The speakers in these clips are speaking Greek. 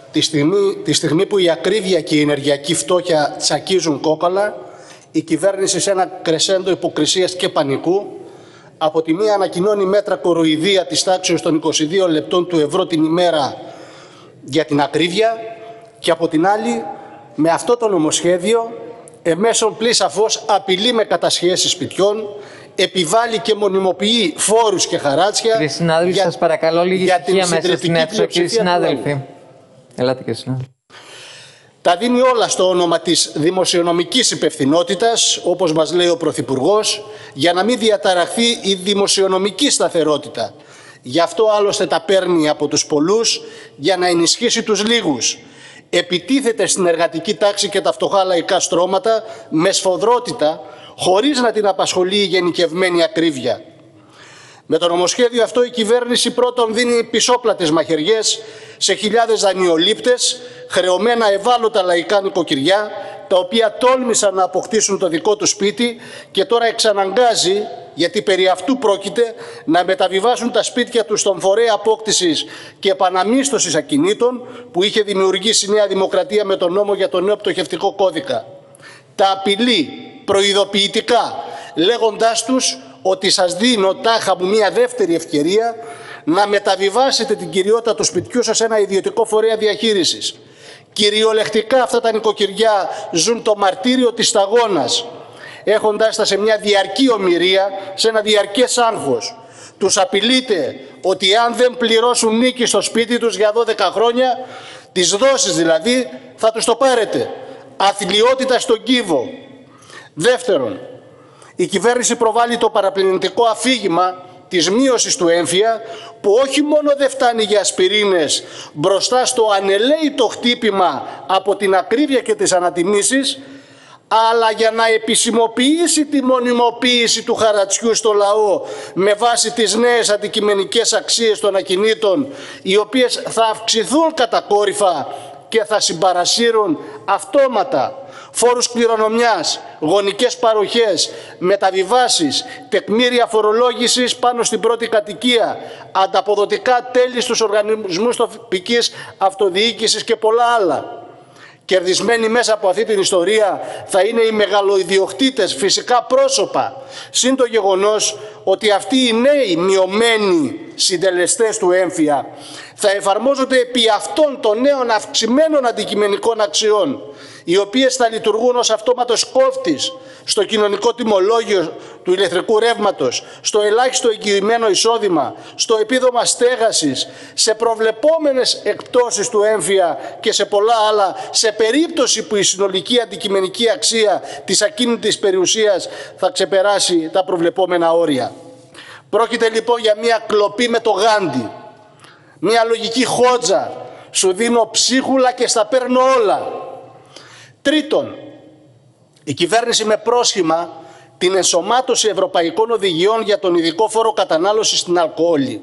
Τη στιγμή που η ακρίβεια και η ενεργειακή φτώχεια τσακίζουν κόκαλα, η κυβέρνηση σε ένα κρεσέντο υποκρισίας και πανικού, από τη μία ανακοινώνει μέτρα κοροϊδία της τάξης των 22 λεπτών του ευρώ την ημέρα για την ακρίβεια και από την άλλη, με αυτό το νομοσχέδιο, εμέσων πλή σαφώς απειλεί με κατασχέσεις σπιτιών, επιβάλλει και μονιμοποιεί φόρους και χαράτσια. Κύριε συνάδελφοι, σας παρακαλώ λίγη ησυχία μέσα στην αίθουσα. Κύριε συνάδελφοι, ελάτε κύριε συνάδελφοι. Τα δίνει όλα στο όνομα της δημοσιονομικής υπευθυνότητας, όπως μας λέει ο Πρωθυπουργός, για να μην διαταραχθεί η δημοσιονομική σταθερότητα. Γι' αυτό άλλωστε τα παίρνει από τους πολλούς για να ενισχύσει τους λίγους. Επιτίθεται στην εργατική τάξη και τα φτωχά λαϊκά στρώματα με σφοδρότητα, χωρίς να την απασχολεί η γενικευμένη ακρίβεια. Με το νομοσχέδιο αυτό η κυβέρνηση πρώτον δίνει πισόπλατες μαχαιριές σε χιλιάδες δανειολήπτες, χρεωμένα ευάλωτα λαϊκά νοικοκυριά, τα οποία τόλμησαν να αποκτήσουν το δικό του σπίτι και τώρα εξαναγκάζει, γιατί περί αυτού πρόκειται, να μεταβιβάσουν τα σπίτια τους στον φορέα απόκτησης και επαναμίσθωσης ακινήτων που είχε δημιουργήσει η Νέα Δημοκρατία με τον νόμο για τον νέο πτωχευτικό κώδικα. Τα απειλεί προειδοποιητικά, λέγοντάς τους ότι σας δίνω τάχα μου μια δεύτερη ευκαιρία να μεταβιβάσετε την κυριότητα του σπιτιού σας σε ένα ιδιωτικό φορέα διαχείρισης. Κυριολεκτικά αυτά τα νοικοκυριά ζουν το μαρτύριο της σταγόνας, έχοντάς τα σε μια διαρκή ομηρία, σε ένα διαρκές άγχος. Τους απειλείτε ότι αν δεν πληρώσουν νίκη στο σπίτι τους για 12 χρόνια, τις δόσεις δηλαδή, θα τους το πάρετε. Αθλιότητα στον κύβο. Δεύτερον, η κυβέρνηση προβάλλει το παραπλανητικό αφήγημα της μείωσης του έμφυα, που όχι μόνο δεν φτάνει για ασπιρίνες μπροστά στο ανελαίητο χτύπημα από την ακρίβεια και τις ανατιμήσεις, αλλά για να επισημοποιήσει τη μονιμοποίηση του χαρατσιού στο λαό με βάση τις νέες αντικειμενικές αξίες των ακινήτων, οι οποίες θα αυξηθούν κατακόρυφα και θα συμπαρασύρουν αυτόματα φόρους κληρονομιάς, γονικές παροχές, μεταβιβάσεις, τεκμήρια φορολόγησης πάνω στην πρώτη κατοικία, ανταποδοτικά τέλη στους οργανισμούς τοπικής αυτοδιοίκησης και πολλά άλλα. Κερδισμένοι μέσα από αυτή την ιστορία θα είναι οι μεγαλοειδιοκτήτες, φυσικά πρόσωπα, συν το γεγονός ότι αυτοί οι νέοι μειωμένοι συντελεστές του έμφυα θα εφαρμόζονται επί αυτών των νέων αυξημένων αντικειμενικών αξιών, οι οποίες θα λειτουργούν ως αυτόματος κόφτης στο κοινωνικό τιμολόγιο του ηλεκτρικού ρεύματος, στο ελάχιστο εγγυημένο εισόδημα, στο επίδομα στέγασης, σε προβλεπόμενες εκπτώσεις του έμφυα και σε πολλά άλλα, σε περίπτωση που η συνολική αντικειμενική αξία της ακίνητης περιουσίας θα ξεπεράσει τα προβλεπόμενα όρια. Πρόκειται λοιπόν για μια κλοπή με το Γάντι, μια λογική χότζα, σου δίνω ψίχουλα και στα παίρνω όλα. Τρίτον, η κυβέρνηση με πρόσχημα την ενσωμάτωση ευρωπαϊκών οδηγιών για τον ειδικό φόρο κατανάλωσης στην αλκοόλη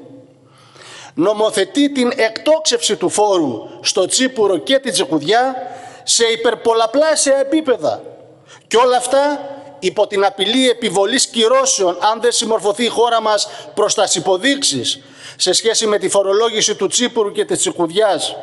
νομοθετεί την εκτόξευση του φόρου στο τσίπουρο και την τσικουδιά σε υπερπολαπλάσια επίπεδα. Και όλα αυτά υπό την απειλή επιβολής κυρώσεων αν δεν συμμορφωθεί η χώρα μας προς τις υποδείξεις σε σχέση με τη φορολόγηση του τσίπουρου και της τσικουδιάς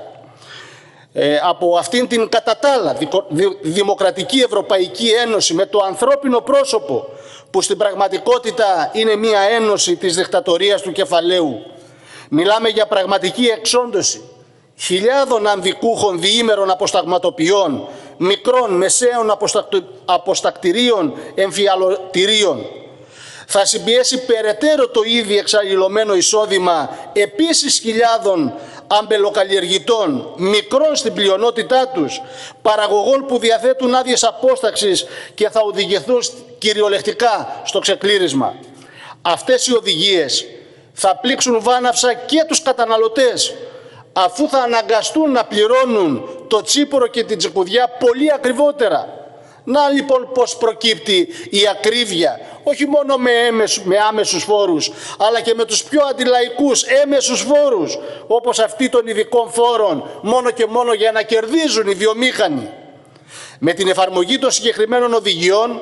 από αυτήν την κατά τα άλλα Δημοκρατική Ευρωπαϊκή Ένωση με το ανθρώπινο πρόσωπο, που στην πραγματικότητα είναι μια ένωση της δικτατορίας του κεφαλαίου. Μιλάμε για πραγματική εξόντωση χιλιάδων ανδικούχων διήμερων αποσταγματοποιών, μικρών, μεσαίων αποστακτηρίων, εμφιαλωτηρίων. Θα συμπιέσει περαιτέρω το ήδη εξαλληλωμένο εισόδημα επίσης χιλιάδων αμπελοκαλλιεργητών, μικρών στην πλειονότητά τους, παραγωγών που διαθέτουν άδειες απόσταξης και θα οδηγηθούν κυριολεκτικά στο ξεκλήρισμα. Αυτές οι οδηγίες θα πλήξουν βάναυσα και τους καταναλωτές, αφού θα αναγκαστούν να πληρώνουν το τσίπορο και την τσικουδιά πολύ ακριβότερα. Να λοιπόν πώς προκύπτει η ακρίβεια, όχι μόνο με άμεσους φόρους, αλλά και με τους πιο αντιλαϊκούς έμεσους φόρους, όπως αυτοί των ειδικών φόρων, μόνο και μόνο για να κερδίζουν οι βιομήχανοι. Με την εφαρμογή των συγκεκριμένων οδηγιών,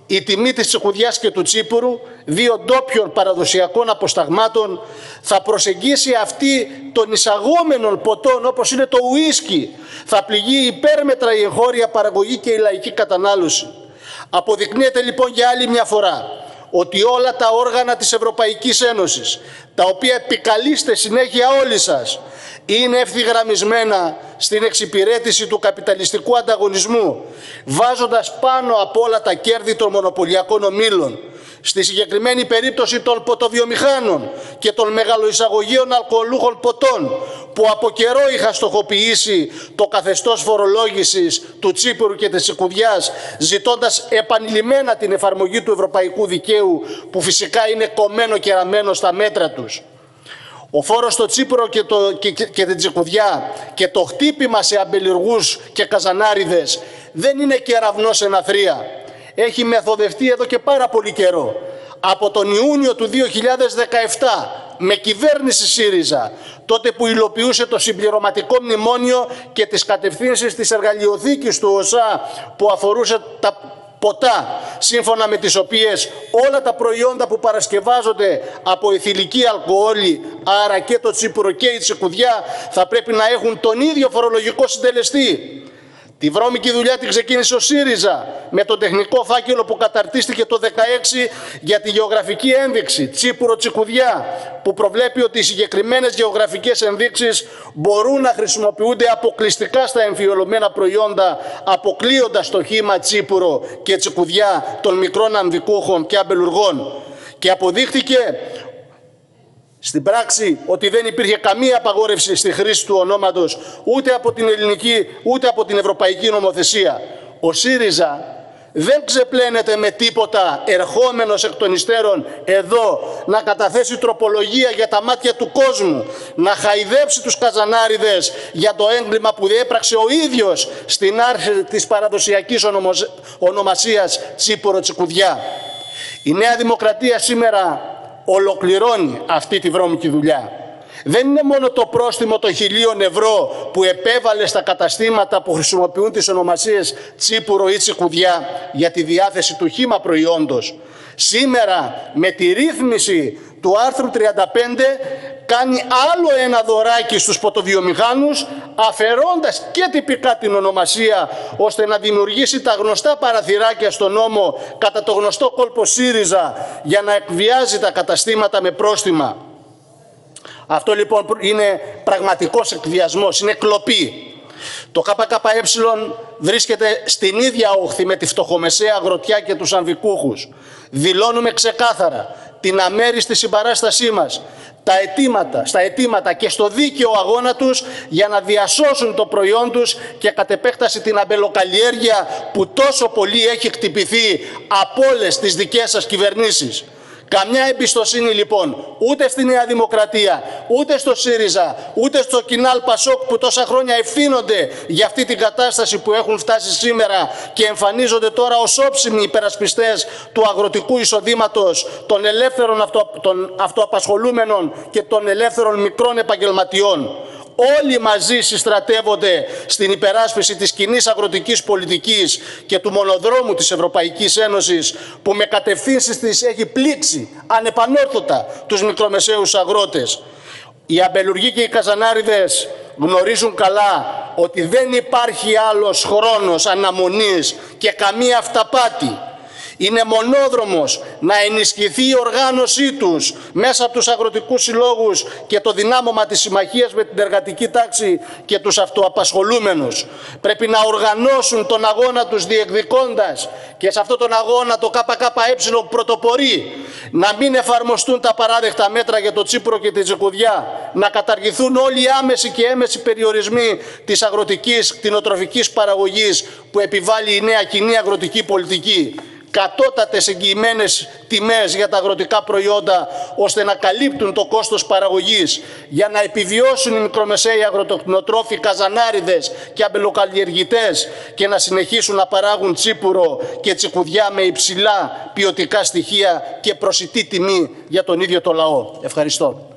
Η τιμή της τσικουδιάς και του τσίπουρου, δύο ντόπιων παραδοσιακών αποσταγμάτων, θα προσεγγίσει αυτή των εισαγόμενων ποτών όπως είναι το ουίσκι. Θα πληγεί υπέρμετρα η εγχώρια παραγωγή και η λαϊκή κατανάλωση. Αποδεικνύεται λοιπόν για άλλη μια φορά ότι όλα τα όργανα της Ευρωπαϊκής Ένωσης, τα οποία επικαλείστε συνέχεια όλοι σας, είναι ευθυγραμμισμένα στην εξυπηρέτηση του καπιταλιστικού ανταγωνισμού, βάζοντας πάνω από όλα τα κέρδη των μονοπωλιακών ομίλων, στη συγκεκριμένη περίπτωση των ποτοβιομηχάνων και των μεγαλοεισαγωγείων αλκοολούχων ποτών, που από καιρό είχα στοχοποιήσει το καθεστώς φορολόγησης του τσίπουρου και της τσικουδιάς, ζητώντας επανειλημμένα την εφαρμογή του ευρωπαϊκού δικαίου, που φυσικά είναι κομμένο και ραμμένο στα μέτρα τους. Ο φόρος στο τσίπουρο και την τσικουδιά και το χτύπημα σε αμπελιουργούς και καζανάριδες δεν είναι κεραυνός εν αθρία. Έχει μεθοδευτεί εδώ και πάρα πολύ καιρό. Από τον Ιούνιο του 2017 με κυβέρνηση ΣΥΡΙΖΑ, τότε που υλοποιούσε το συμπληρωματικό μνημόνιο και τις κατευθύνσεις της εργαλειοθήκης του ΟΣΑ που αφορούσε τα ποτά, σύμφωνα με τις οποίες όλα τα προϊόντα που παρασκευάζονται από αιθιλική αλκοόλη, άρα και το τσίπουρο και η τσικουδιά, θα πρέπει να έχουν τον ίδιο φορολογικό συντελεστή. Τη βρώμικη δουλειά την ξεκίνησε ο ΣΥΡΙΖΑ με τον τεχνικό φάκελο που καταρτίστηκε το 2016 για τη γεωγραφική ένδειξη τσίπουρο-τσικουδιά, που προβλέπει ότι οι συγκεκριμένες γεωγραφικές ενδείξεις μπορούν να χρησιμοποιούνται αποκλειστικά στα εμφιολωμένα προϊόντα, αποκλείοντας το χύμα τσίπουρο και τσικουδιά των μικρών αμβικούχων και αμπελουργών. Και αποδείχτηκε στην πράξη ότι δεν υπήρχε καμία απαγόρευση στη χρήση του ονόματος ούτε από την ελληνική ούτε από την ευρωπαϊκή νομοθεσία. Ο ΣΥΡΙΖΑ δεν ξεπλένεται με τίποτα ερχόμενος εκ των υστέρων εδώ να καταθέσει τροπολογία για τα μάτια του κόσμου, να χαϊδέψει τους καζανάριδες για το έγκλημα που διέπραξε ο ίδιος στην άρση της παραδοσιακής ονομασίας τσίπουρο-τσικουδιά. Η Νέα Δημοκρατία σήμερα ολοκληρώνει αυτή τη βρώμικη δουλειά. Δεν είναι μόνο το πρόστιμο των 1.000 ευρώ που επέβαλε στα καταστήματα που χρησιμοποιούν τις ονομασίες τσίπουρο ή τσικουδιά για τη διάθεση του χύμα προϊόντος. Σήμερα με τη ρύθμιση του άρθρου 35 κάνει άλλο ένα δωράκι στους ποτοβιομηχάνους, αφαιρώντας και τυπικά την ονομασία, ώστε να δημιουργήσει τα γνωστά παραθυράκια στον νόμο κατά το γνωστό κόλπο ΣΥΡΙΖΑ για να εκβιάζει τα καταστήματα με πρόστιμα. Αυτό λοιπόν είναι πραγματικός εκβιασμός, είναι κλοπή. Το ΚΚΕ βρίσκεται στην ίδια όχθη με τη φτωχομεσαία αγροτιά και τους αμβικούχους. Δηλώνουμε ξεκάθαρα την αμέριστη συμπαράστασή μας στα αιτήματα και στο δίκαιο αγώνα τους για να διασώσουν το προϊόν τους και κατ' επέκταση την αμπελοκαλλιέργεια που τόσο πολύ έχει χτυπηθεί από όλες τις δικές σας κυβερνήσεις. Καμιά εμπιστοσύνη λοιπόν ούτε στη Νέα Δημοκρατία, ούτε στο ΣΥΡΙΖΑ, ούτε στο Κινάλ Πασόκ που τόσα χρόνια ευθύνονται για αυτή την κατάσταση που έχουν φτάσει σήμερα και εμφανίζονται τώρα ως όψιμοι υπερασπιστές του αγροτικού εισοδήματος, των ελεύθερων αυτοαπασχολούμενων και των ελεύθερων μικρών επαγγελματιών. Όλοι μαζί συστρατεύονται στην υπεράσπιση της κοινής αγροτικής πολιτικής και του μονοδρόμου της Ευρωπαϊκής Ένωσης που με κατευθύνσεις της έχει πλήξει ανεπανόρθωτα τους μικρομεσαίους αγρότες. Οι αμπελουργοί και οι καζανάριδες γνωρίζουν καλά ότι δεν υπάρχει άλλος χρόνος αναμονής και καμία αυταπάτη. Είναι μονόδρομος να ενισχυθεί η οργάνωσή τους μέσα από τους αγροτικούς συλλόγους και το δυνάμωμα της συμμαχίας με την εργατική τάξη και τους αυτοαπασχολούμενους. Πρέπει να οργανώσουν τον αγώνα τους διεκδικώντας και σε αυτόν τον αγώνα το ΚΚΕ πρωτοπορεί να μην εφαρμοστούν τα παράδεκτα μέτρα για το τσίπουρο και τη τσικουδιά, να καταργηθούν όλοι οι άμεσοι και έμεσοι περιορισμοί της αγροτικής κτηνοτροφικής παραγωγής που επιβάλλει η νέα κοινή αγροτική πολιτική. Κατώτατες εγγυημένες τιμές για τα αγροτικά προϊόντα ώστε να καλύπτουν το κόστος παραγωγής για να επιβιώσουν οι μικρομεσαίοι αγροτοκτηνοτρόφοι, καζανάριδες και αμπελοκαλλιεργητές και να συνεχίσουν να παράγουν τσίπουρο και τσικουδιά με υψηλά ποιοτικά στοιχεία και προσιτή τιμή για τον ίδιο το λαό. Ευχαριστώ.